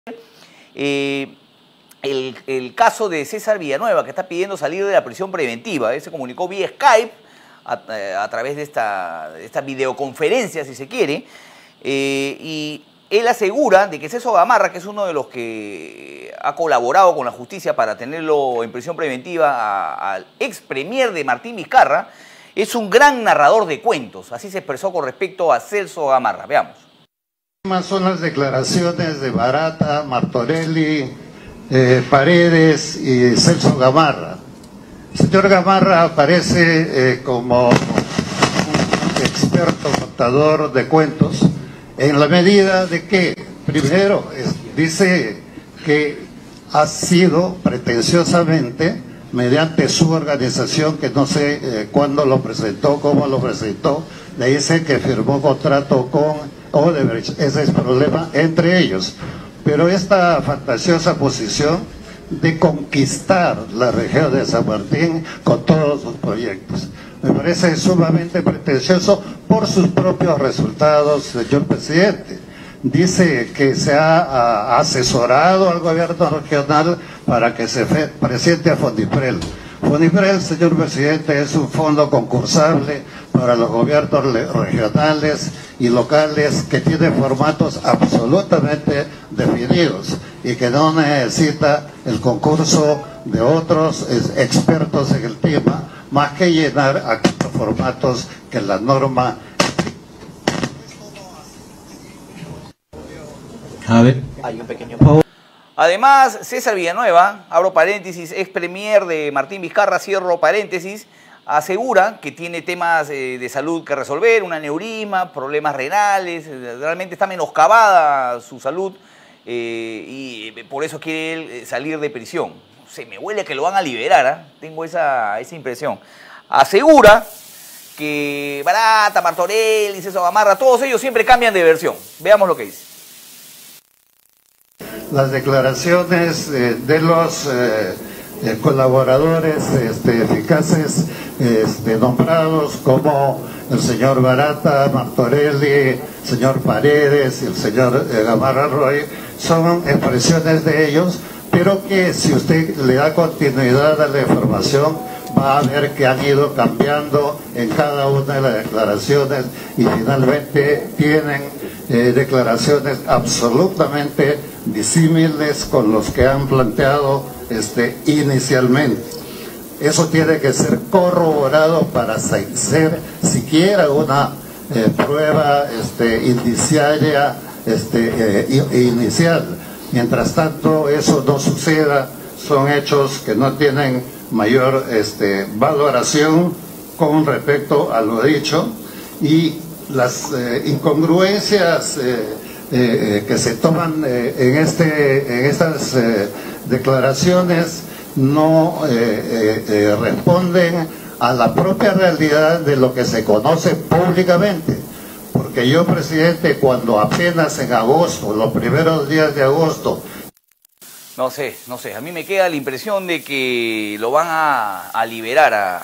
El caso de César Villanueva, que está pidiendo salir de la prisión preventiva. Él se comunicó vía Skype a través de esta videoconferencia, si se quiere, y él asegura de que Celso Gamarra, que es uno de los que ha colaborado con la justicia para tenerlo en prisión preventiva al ex premier de Martín Vizcarra, es un gran narrador de cuentos. Así se expresó con respecto a Celso Gamarra. Veamos. Son las declaraciones de Barata, Martorelli, Paredes y Celso Gamarra. El señor Gamarra aparece como un experto contador de cuentos en la medida de que, primero, dice que ha sido pretenciosamente, mediante su organización, que no sé cuándo lo presentó, cómo lo presentó, le dice que firmó contrato con Odebrecht. Ese es el problema entre ellos. Pero esta fantasiosa posición de conquistar la región de San Martín con todos sus proyectos me parece sumamente pretencioso por sus propios resultados, señor presidente. Dice que se ha asesorado al gobierno regional para que se presente a Fondiprel. Fondiprel, señor presidente, es un fondo concursable para los gobiernos regionales y locales que tiene formatos absolutamente definidos y que no necesita el concurso de otros expertos en el tema, más que llenar aquellos formatos que la norma. A ver. Hay un pequeño... Además, César Villanueva, abro paréntesis, ex premier de Martín Vizcarra, cierro paréntesis, asegura que tiene temas de salud que resolver, un aneurisma, problemas renales, realmente está menoscabada su salud y por eso quiere él salir de prisión. Se me huele que lo van a liberar, tengo esa impresión. Asegura que Barata, Martorelli, Celso Gamarra, todos ellos siempre cambian de versión. Veamos lo que dice. Las declaraciones de los colaboradores eficaces nombrados como el señor Barata, Martorelli, el señor Paredes y el señor Gamarra Roy son expresiones de ellos, pero que si usted le da continuidad a la información va a ver que han ido cambiando en cada una de las declaraciones y finalmente tienen declaraciones absolutamente disímiles con los que han planteado inicialmente. Eso tiene que ser corroborado para ser siquiera una prueba indiciaria inicial. Mientras tanto eso no suceda, son hechos que no tienen mayor valoración con respecto a lo dicho, y las incongruencias que se toman en estas declaraciones no responden a la propia realidad de lo que se conoce públicamente. Porque yo, presidente, cuando apenas en agosto, los primeros días de agosto... No sé, a mí me queda la impresión de que lo van a liberar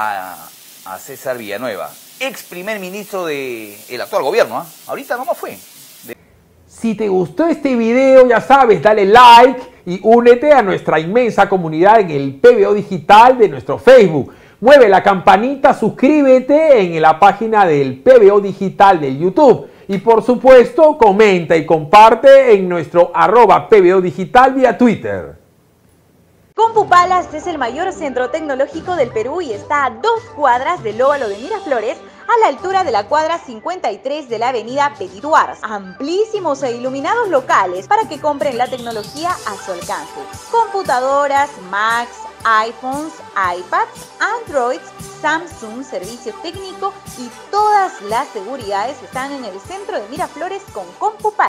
a César Villanueva, ex primer ministro del actual gobierno, ¿eh? Ahorita nomás fue. Si te gustó este video, ya sabes, dale like y únete a nuestra inmensa comunidad en el PBO Digital de nuestro Facebook. Mueve la campanita, suscríbete en la página del PBO Digital de YouTube. Y por supuesto, comenta y comparte en nuestro @PBO Digital vía Twitter. CompuPalace es el mayor centro tecnológico del Perú y está a 2 cuadras del óvalo de Miraflores, a la altura de la cuadra 53 de la avenida Petit Duars. Amplísimos e iluminados locales para que compren la tecnología a su alcance. Computadoras, Macs, iPhones, iPads, Androids, Samsung, servicio técnico y todas las seguridades están en el centro de Miraflores con CompuPalace.